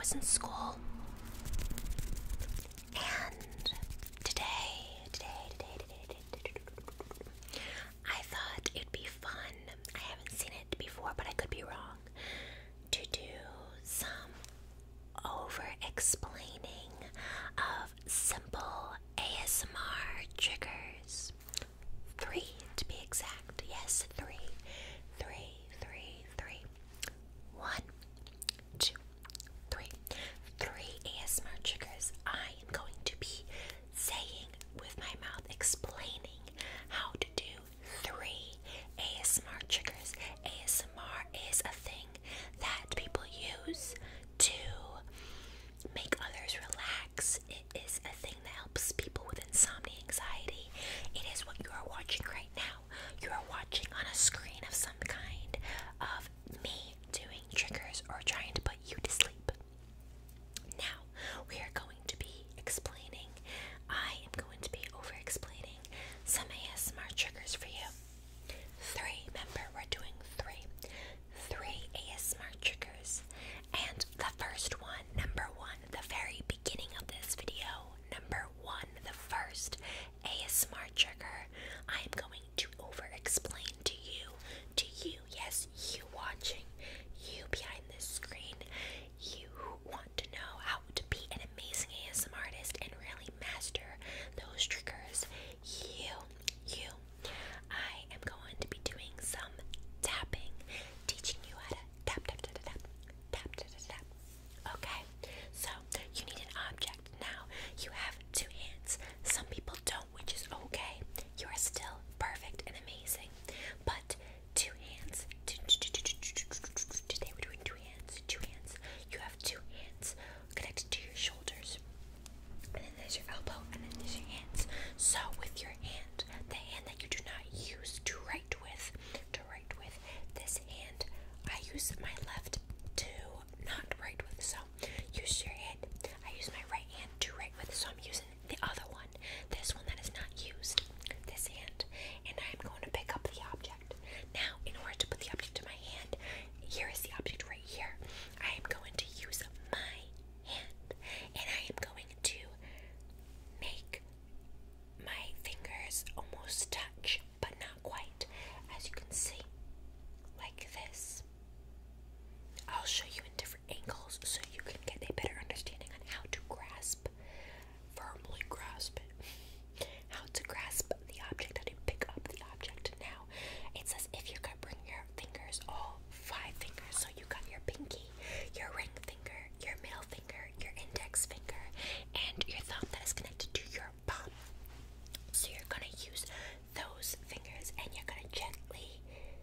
was in school, and today, I thought it'd be fun. I haven't seen it before, but I could be wrong. To do some over-explaining of simple ASMR triggers. 3 to be exact. Yes, 3. 1, 2, 3. 3 ASMR triggers I am going to be saying with my mouth, explaining how to do 3 ASMR triggers. ASMR is a thing that people use to make others relax. It is a thing that helps people with insomnia, anxiety. It is what you are watching right now. You are watching on a screen of some kind of me doing triggers or trying to put you to sleep. Now, we are going to be explaining, I am going to be over-explaining some ASMR triggers for you. 3, remember, we're doing 3 ASMR triggers. And the first one, number 1, the very beginning of this video, number 1, the first ASMR trigger I am going to over-explain to you, yes, you watching, you behind this screen, you who want to know how to be an amazing ASMR artist and really master those triggers, I am going to be doing some tapping, teaching you how to tap. Okay, so you need an object. Now, you have 2 hands. Some people don't, which is okay. You are still perfect and amazing. But 2 hands. Today we're doing 2 hands. 2 hands. You have 2 hands connected to your shoulders. And then there's your elbow, and then there's your hands. So with your hand, the hand that you do not use to write with, this hand, I use my left to not write with. So use your hand. I use my right hand to write with. So I'm using the other one, this one that is not used, this hand, and I am going to pick up the object. Now, in order to put the object in my hand, here is the object right here. I am going to use my hand, and I am going to make my fingers almost touch, but not quite, as you can see, like this. I'll show you in different angles so you can get a better understanding on how to firmly grasp it, how to grasp the object, how to pick up the object. Now, it says if you could bring your fingers, all 5 fingers, so you got your pinky, your ring finger, your middle finger, your index finger, and your thumb that is connected to your palm. So you're going to use those fingers and you're going to gently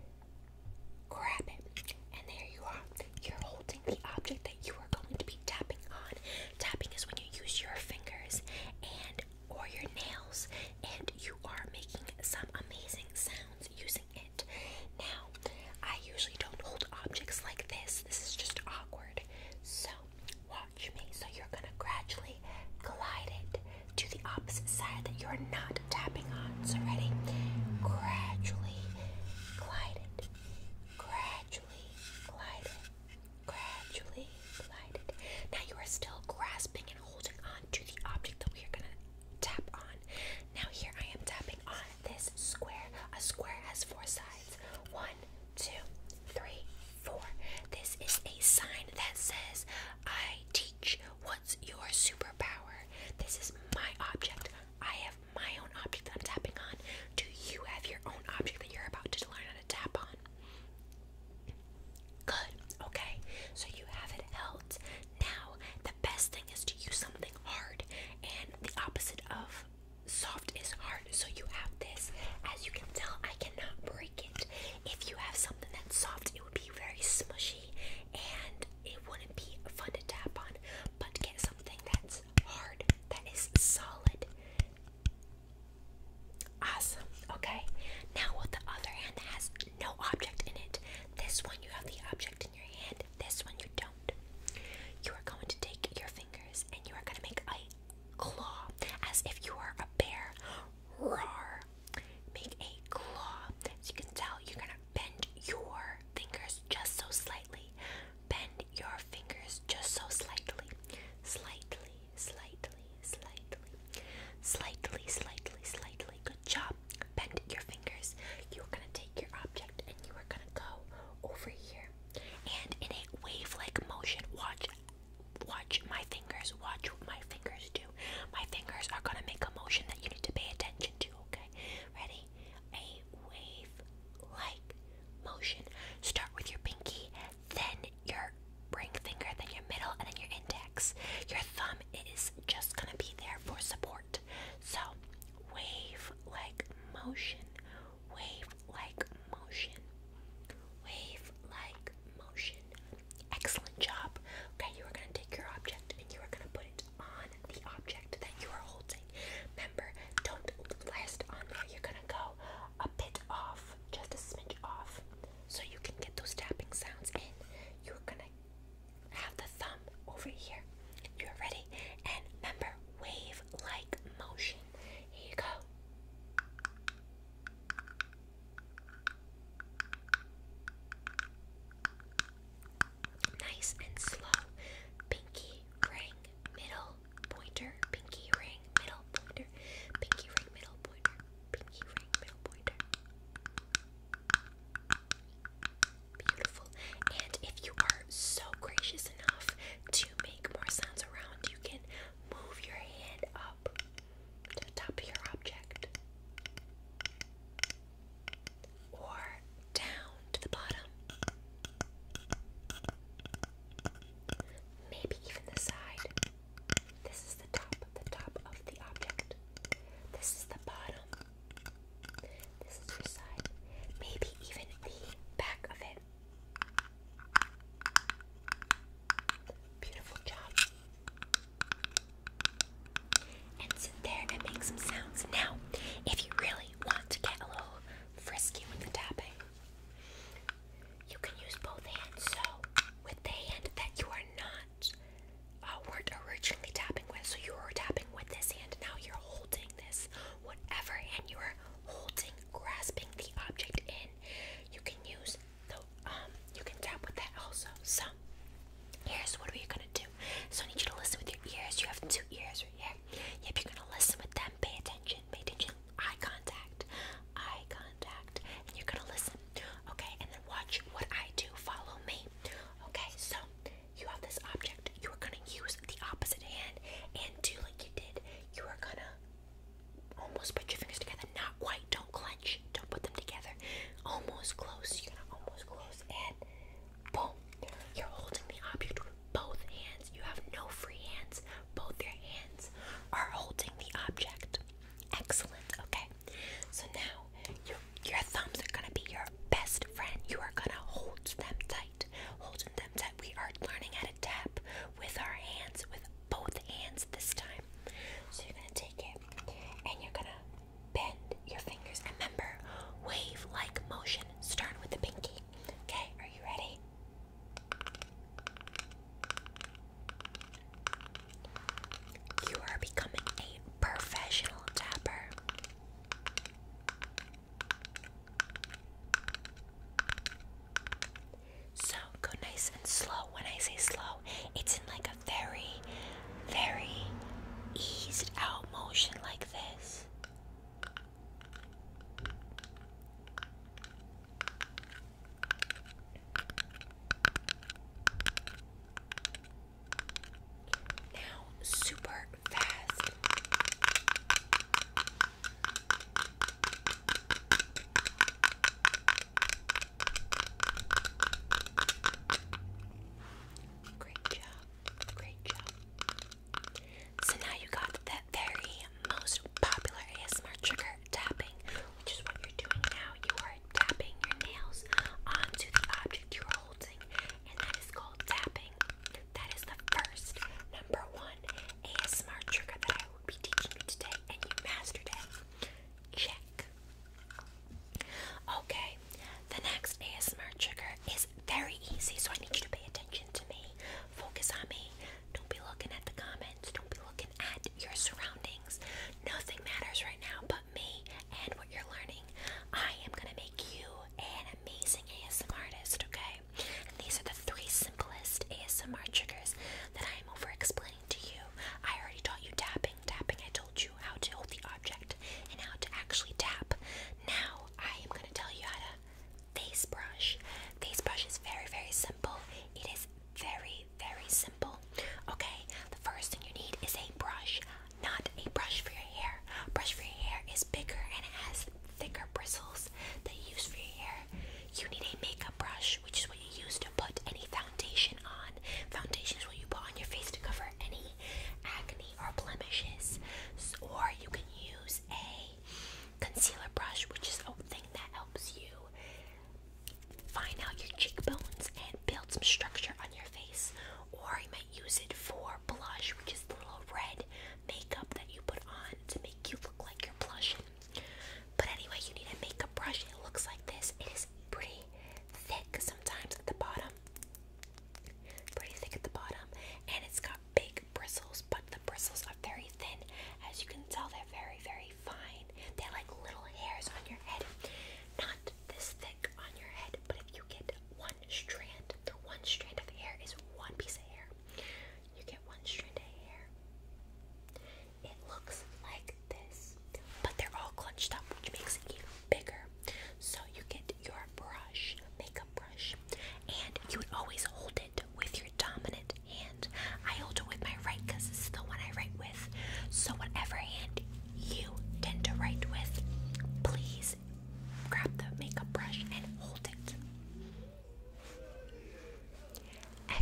grab it, and there you are. You're holding the object that you are going to be tapping on. Tapping is when you use your fingers or your nails and you are making some amazing sounds using it. Now, I usually don't hold objects like this. This is just awkward. So watch me. So you're going to gradually glide it to the opposite side that you're not tapping on. So ready? Gradually glide it. Gradually glide it. Gradually glide it. Now you are still grasping and holding on to the object that we are going to tap on. Now here I am tapping on this square. A square has 4 sides. 1, 2, 3, 4. This is a sign that says, I teach. What's your superpower? This is my object. I have my own object that I'm tapping on. Do you have your own object that you're about to learn how to tap on? Good. Okay. So you have it held. Now, the best thing is to use something hard, and the opposite of soft is hard. So you have this. As you can tell, I cannot break it. If you have something that's soft, it would be very smushy, and it wouldn't be fun to tap on. But get something that's hard, that is solid. Awesome. Okay. Now with the other hand that has no object in it, this one you have the object in your hand, this one you don't. You are going to take your fingers and you are going to make a claw as if you are a bear. Roar. Make a claw. As you can tell, you're going to bend your fingers motion. Wave-like motion. Wave-like motion. Excellent job. Okay, you are going to take your object and you are going to put it on the object that you are holding. Remember, don't rest on there. You're going to go a bit off, just a smidge off, so you can get those tapping sounds in. You're going to have the thumb over here. You're ready? And remember, wave-like motion. Here you go.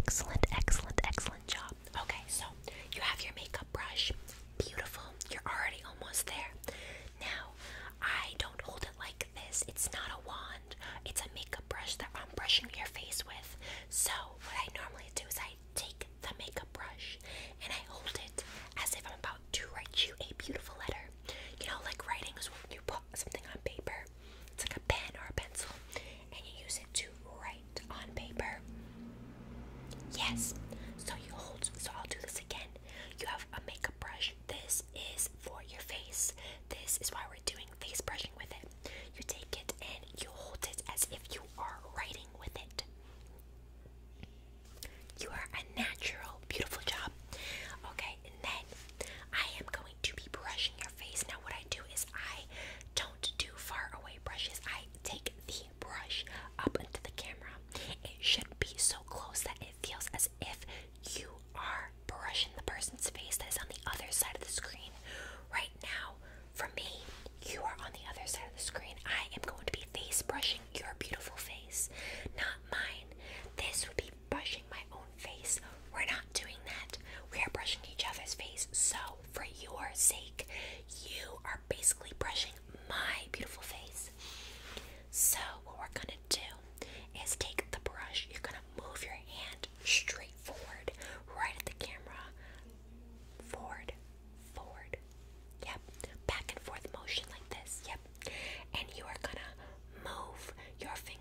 Excellent, excellent, excellent job. Okay, so you have your makeup brush. Beautiful. You're already almost there. Now, I don't hold it like this. It's not a wand. It's a makeup brush that I'm brushing your face with. So, what I normally do is I take the makeup brush and I hold it as if I'm about to write you a beautiful letter. You know, like writing is when you put something on paper. It's like a pen or a pencil, and you use it to write on paper. Yes. So you hold. So I'll do this again. You have a makeup brush. This is for your face. This is why we're doing face brushing with it. You take it and you hold it as if you are writing with it. You are a natural. Beautiful job. Okay, and then I am going to be brushing your face. Now what I do is I don't do far away brushes. I take the brush up into the camera. It should be so close that it feels as if you are brushing the person's face that is on the other side of the screen. Right now, for me, you are on the other side of the screen. I am going to be face brushing your beautiful face, not mine. This would be brushing my own face. We're not doing that. We are brushing each other's face. So, for your sake, you are basically brushing my beautiful face. So, what we're gonna do is take the brush. You're gonna move your hand straight forward, right at the camera. Forward, forward. Yep. Back and forth motion like this. Yep. And you are gonna move your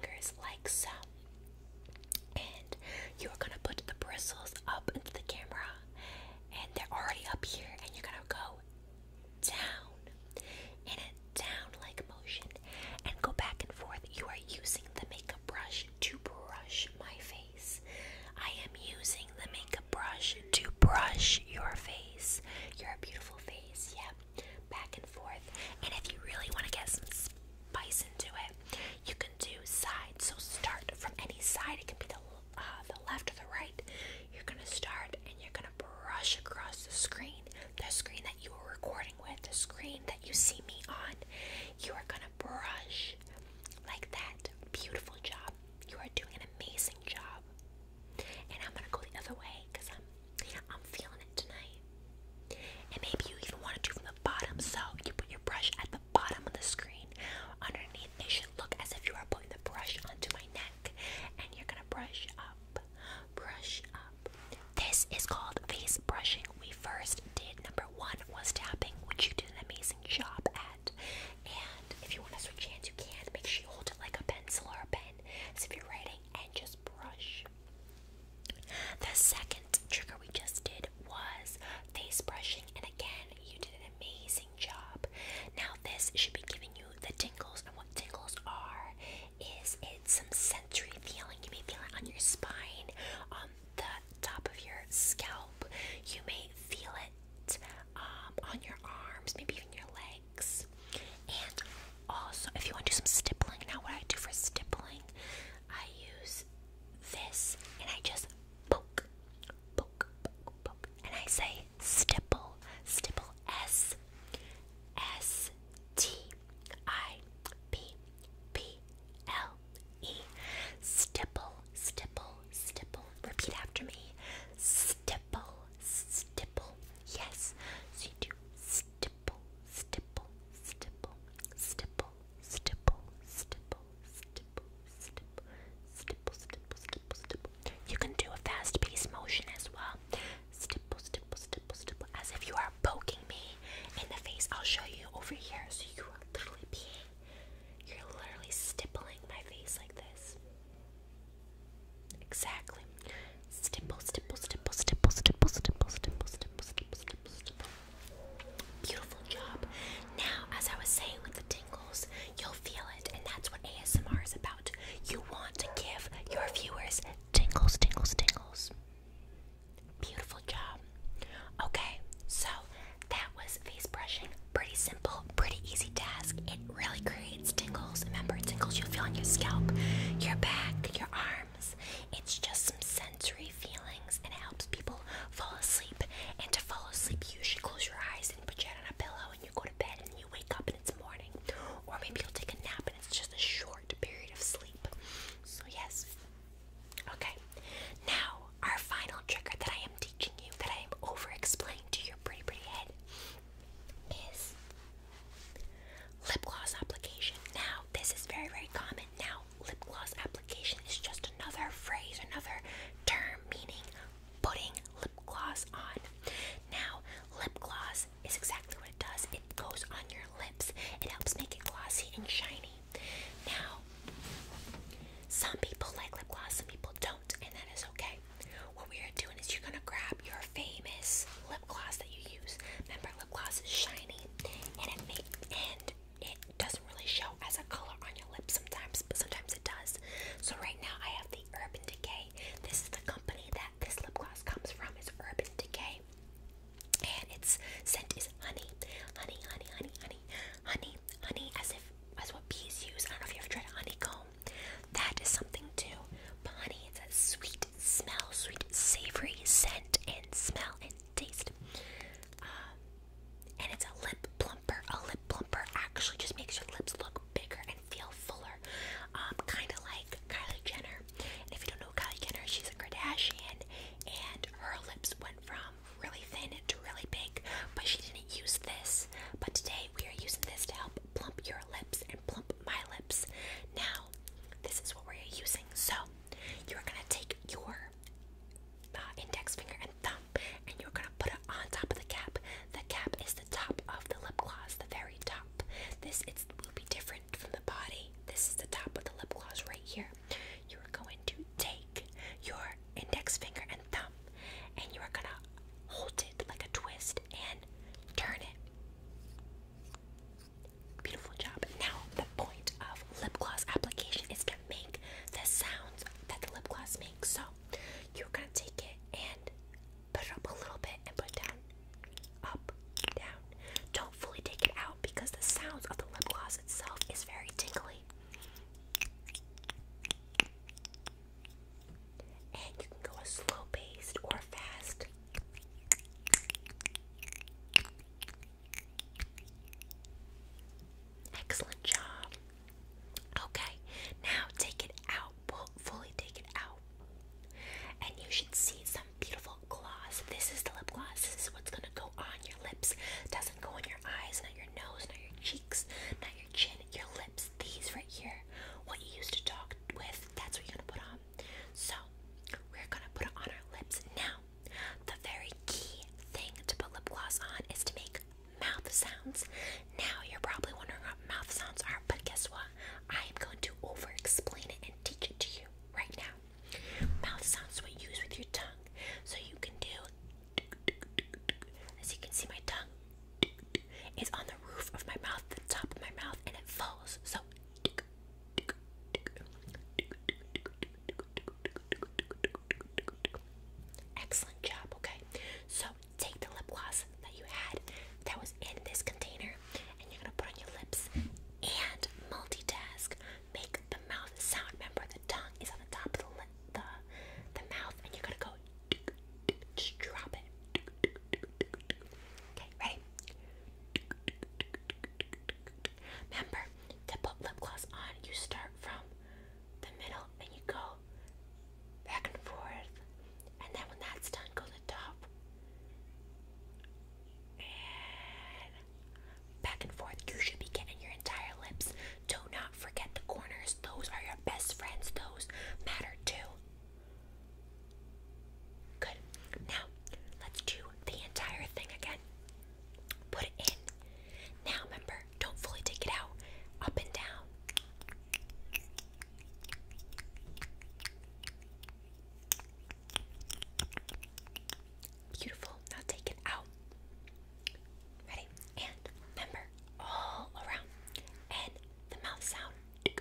sound.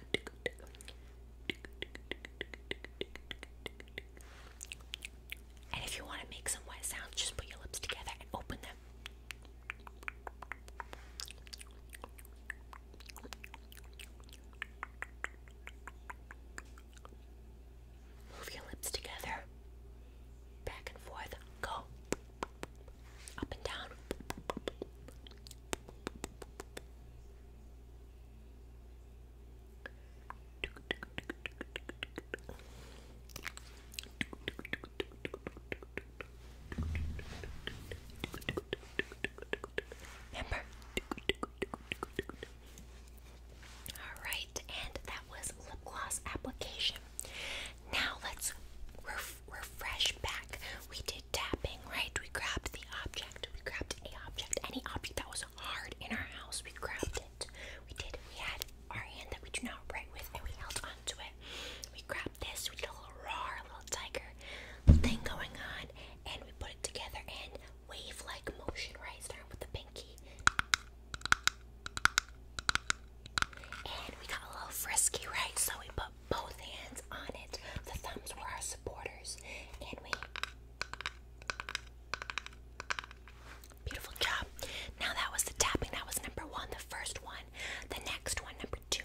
And if you want to make some wet sounds, just put your lips together and open them. Move your lips together. Back and forth. Go. Up and down. Remember? Alright, and that was lip gloss application. Now let's refresh back. We did tapping, right? We grabbed the object. We grabbed a object. Any object that was hard in our house, we grabbed it. We had our hand that we do not write with, and we held onto it. We grabbed this. We did a little roar, a little tiger thing going on, and we put it together in wave-like motion, right? Starting with the pinky. And we got a little frisky, right? So we put both hands on it. The thumbs were our supporters. And we... Beautiful job. Now that was the tapping. That was number one, the first one. The next one, number two.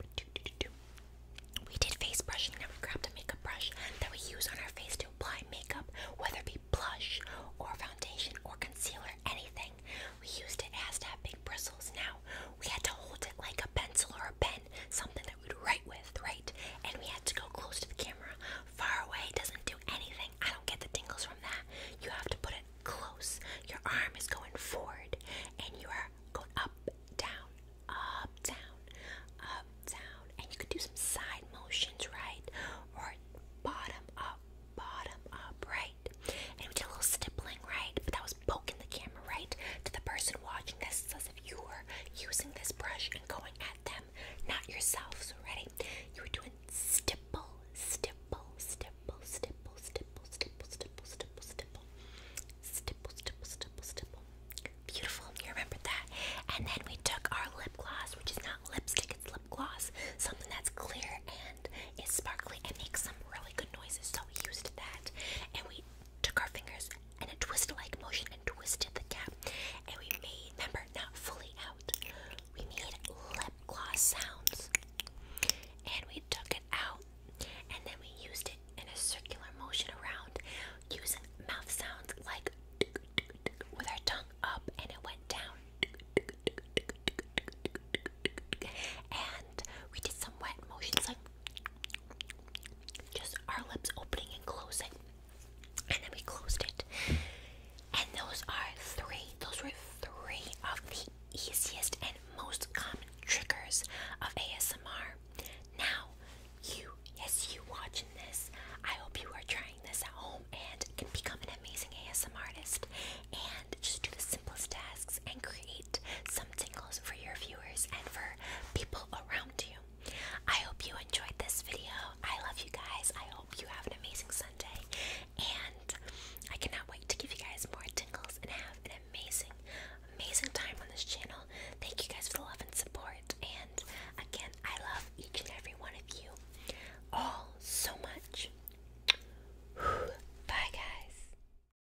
We did face brushing. Now we grabbed a makeup brush that we use on our face to apply makeup, whether it be blush or foundation or concealer, anything. We used it. It has to have big bristles. Now we had to hold it like a pencil or a pen, something that we'd write with, right? And we had to go close to the camera. Far away doesn't do anything. I don't get the tingles from that. You have to put it close. Your arm is going forward, and you are going up, down, up, down, up, down. And you could do some side motions, right? Or bottom up, right? And we did a little stippling, right? But that was poking the camera, right? To the person watching this, as if you were using this brush and going at them, not yourself. So ready?